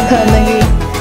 घर नहीं।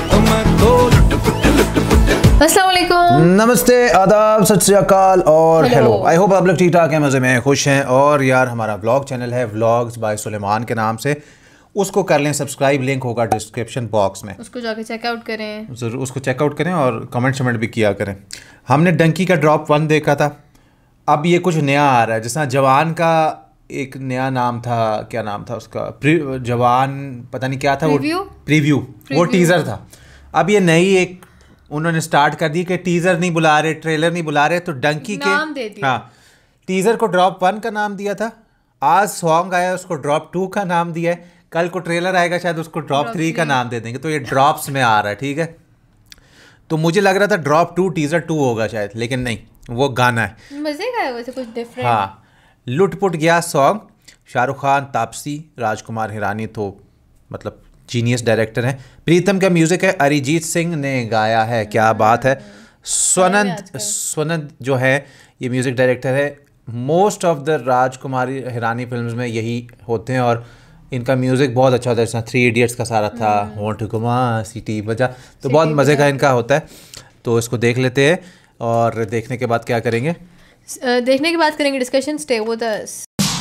अस्सलाम वालेकुम, नमस्ते, आदाब, सत श्री अकाल और हेलो। आई होप आप लोग ठीक ठाक हैं, मज़े में खुश हैं। और यार हमारा व्लॉग चैनल है व्लॉग्स बाय सुलेमान के नाम से, उसको कर लें सब्सक्राइब, लिंक होगा डिस्क्रिप्शन बॉक्स में, उसको जाके चेकआउट करें, ज़रूर उसको चेकआउट करें और कमेंट शमेंट भी किया करें। हमने डंकी का ड्रॉप 1 देखा था, अब ये कुछ नया आ रहा है। जिस जवान का एक नया नाम था, क्या नाम था उसका, जवान पता नहीं क्या था, वो प्रीव्यू वो टीज़र था। अब ये नई एक उन्होंने स्टार्ट कर दी कि टीज़र नहीं बुला रहे, ट्रेलर नहीं बुला रहे, तो डंकी के हाँ टीज़र को ड्रॉप 1 का नाम दिया था, आज सॉन्ग आया उसको ड्रॉप 2 का नाम दिया है, कल को ट्रेलर आएगा शायद उसको ड्रॉप 3 का नाम दे देंगे। तो ये ड्रॉप्स में आ रहा है, ठीक है। तो मुझे लग रहा था ड्रॉप 2 टीज़र 2 होगा शायद, लेकिन नहीं, वो गाना है। मजे का है वैसे, कुछ डिफरेंट। हाँ, लुट-पुट गया सॉन्ग, शाहरुख खान, तापसी, राजकुमार हिरानी तो मतलब जीनियस डायरेक्टर हैं। प्रीतम का म्यूज़िक है, अरिजीत सिंह ने गाया है, क्या बात है। स्वनंद जो है ये म्यूज़िक डायरेक्टर है। Most of the Rajkumari Hirani films में यही होते हैं और इनका म्यूज़िक बहुत अच्छा होता है। जैसा 3 इडियट्स का सारा था, होंठ घुमा सीटी बजा, तो बहुत मज़े का इनका होता है। तो इसको देख लेते हैं और देखने के बाद क्या करेंगे, देखने के बाद करेंगे discussion. Stay with us.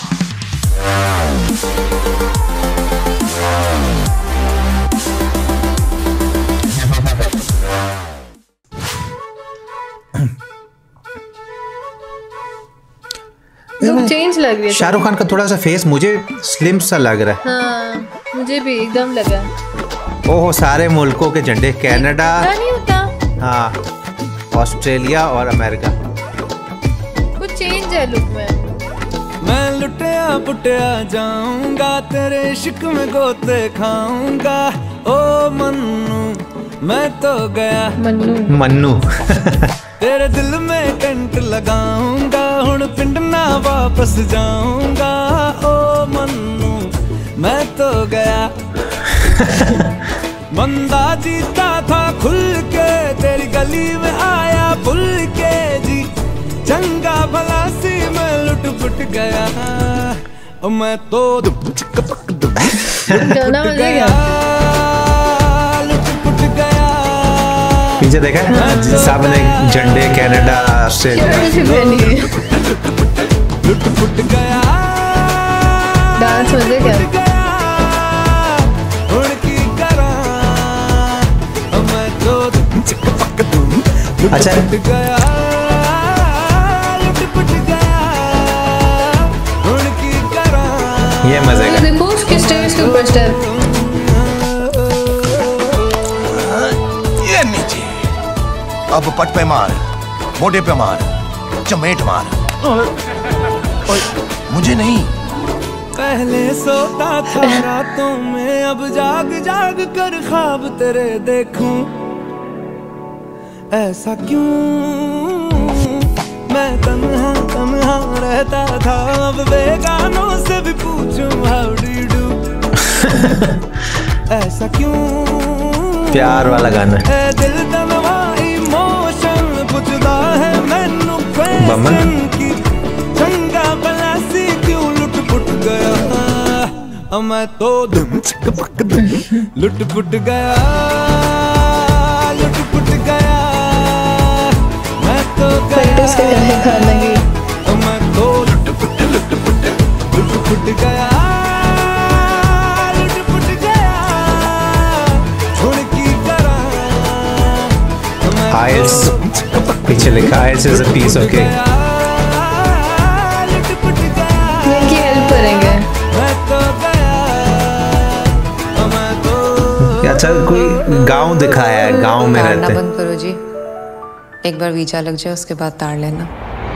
Change लग रही है। शाहरुख खान का थोड़ा सा फेस मुझे स्लिम सा लग रहा है। हाँ, मुझे भी एकदम लगा। ओहो, सारे मुल्कों के झंडे, कनाडा नहीं होता, हाँ, ऑस्ट्रेलिया और अमेरिका। कुछ चेंज है लुक में। मैं लुटिया पुटिया जाऊंगा, तेरे इश्क में गोते खाऊंगा। ओ मन्नू मैं तो गया, मन्नू तेरे दिल में कंट लगाऊंगा, हुण पिंड ना वापस जाऊंगा। ओ मन्नू मैं तो गया। मंदा जीता था खुल के, तेरी गली में आया भूल के जी। चंगा भला सी मैं लुट पुट गया, और मैं तो गाना मजे गया, लुट पुट गया। पीछे देखा सामने झंडे, Canada, Australia. Lutt Putt Gaya, dance मजे का। अच्छा ये मजे का। देखो उसके स्टेज के ऊपर स्टेप, ये नीचे, अब पट पे मार, मोटे पे मार, चमेट मार। मुझे नहीं। पहले सोता था रातों में, अब जाग जाग कर ख्वाब तेरे देखूं। ऐसा क्यों मैं तन्हा तन्हा रहता था, अब बेगानों से भी पूछूं हाउ डू यू डू। ऐसा क्यों प्यार वाला गाना है, दिल तनवा इमोशन पुछदा है मैनू क्वेश्चन की। चंगा भला सी क्यों लुट पुट गया, मैं तो लुट पुट गया, लुट पुट गया। मैं तो घर नहीं। मैं तो लुट पुट गया, लुट पुट गया। छोड़ की करा आइल्स, पीछे लिखा isles is a piece, okay. इनकी हेल्प करेंगे। अच्छा, कोई गांव दिखाया है, गांव में रहते हैं। बंद करो जी, एक बार वीजा लग जाए उसके बाद ताड़ लेना।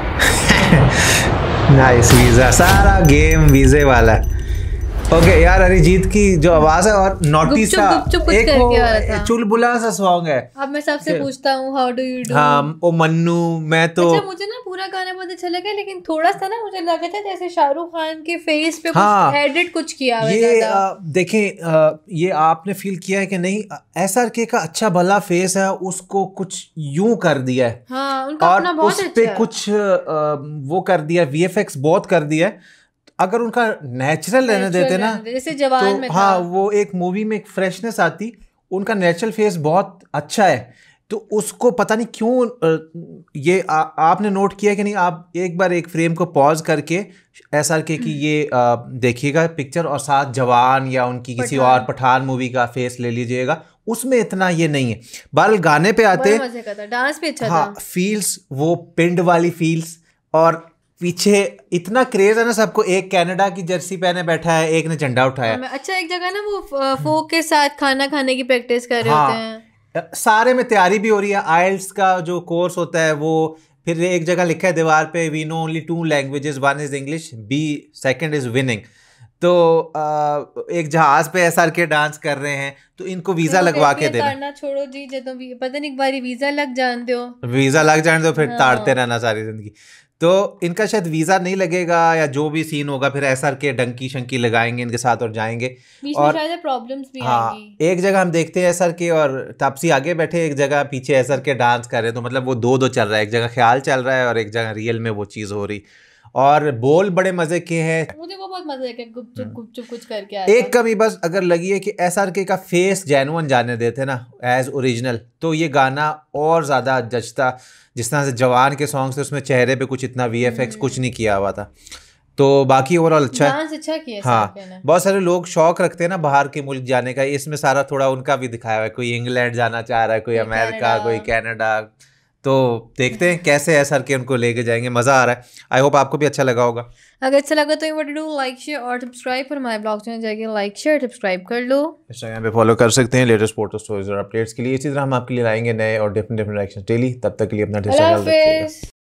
नाइस, वीजा, सारा गेम वीजे वाला है। ओके यार, अरिजीत की जो आवाज है और नोटी सा एक वो चुलबुला सा सॉन्ग है। अब मैं सबसे पूछता हूँ हाउ डू यू डू। हाँ, ओ मन्नू मैं तो। अच्छा, मुझे ना पूरा गाना बहुत अच्छा लगा, लेकिन थोड़ा सा ना मुझे लगा था जैसे शाहरुख खान के फेस पे कुछ एडिट कुछ किया हुआ है। ये देखें, ये आपने फील किया है कि नहीं, SRK का अच्छा भला फेस है, उसको कुछ यूं कर दिया है। हाँ, उनका और अपना बहुत उस अच्छा पे है। कुछ वो कर दिया, VFX बहुत कर दिया है। अगर उनका नेचुरल रहने देते ना, जैसे जवान में हाँ, वो एक मूवी में एक फ्रेशनेस आती, उनका नेचुरल फेस बहुत अच्छा है, तो उसको पता नहीं क्यों ये आपने नोट किया कि नहीं, आप एक बार एक फ्रेम को पॉज करके SRK की ये देखिएगा पिक्चर और साथ जवान या उनकी किसी और पठान मूवी का फेस ले लीजिएगा, उसमें इतना ये नहीं है। बहरहाल गाने पे आते, मजे का था, डांस भी अच्छा हाँ था, फील्स वो पिंड वाली फील्स, और पीछे इतना क्रेज है ना सबको, एक कनाडा की जर्सी पहने बैठा है, एक ने झंडा उठाया। अच्छा एक जगह ना वो फोक के साथ खाना खाने की प्रैक्टिस कर रहे होते हैं, सारे में तैयारी भी हो रही है, आइल्स का जो कोर्स होता है वो, फिर एक जगह लिखा है दीवार पे we know only 2 languages, 1 is English, second is winning. तो एक जहाज पे SRK डांस कर रहे हैं, तो इनको वीजा लगवा के देना, छोड़ो जी, जो पता नहीं एक बारी वीजा लग जान दो, वीजा लग जाने दो, फिर ताड़ते रहना सारी जिंदगी। तो इनका शायद वीजा नहीं लगेगा या जो भी सीन होगा, फिर SRK डंकी शंकी लगाएंगे इनके साथ और जाएंगे, और शायद प्रॉब्लम्स भी आएंगी। एक जगह हम देखते हैं SRK और तापसी आगे बैठे, एक जगह पीछे SRK डांस कर रहे हैं, तो मतलब वो दो चल रहा है, एक जगह ख्याल चल रहा है और एक जगह रियल में वो चीज़ हो रही। और बोल बड़े मजे के हैं, मुझे वो बहुत मजे के गुपचुप कुछ करके आया। एक कमी बस अगर लगी है कि SRK का फेस जेन्युइन जाने देते ना एज ओरिजिनल, तो ये गाना और ज़्यादा जचता। जिस तरह से जवान के सॉन्ग्स थे उसमें चेहरे पे कुछ इतना VFX कुछ नहीं किया हुआ था, तो बाकी ओवरऑल अच्छा है, अच्छा किया। हाँ बहुत सारे लोग शौक रखते हैं ना बाहर के मुल्क जाने का, इसमें सारा थोड़ा उनका भी दिखाया हुआ है, कोई इंग्लैंड जाना चाह रहा है, कोई अमेरिका, कोई कनाडा, तो देखते हैं कैसे SRK उनको लेके जाएंगे, मजा आ रहा है। आई होप आपको भी अच्छा लगा होगा। अगर अच्छा लगा तो what to do, like share और सब्सक्राइब, पर हमारे ब्लॉग चैनल जाके लाइक शेयर सब्सक्राइब कर लो, इंस्टाग्राम पे फॉलो कर सकते हैं लेटेस्ट फोटो स्टोरीज और अपडेट्स के लिए। इसी तरह हम आपके लिए लाएंगे नए और डिफरेंट रिएक्शंस डेली। तब तक के लिए अपना ख्याल रखिएगा।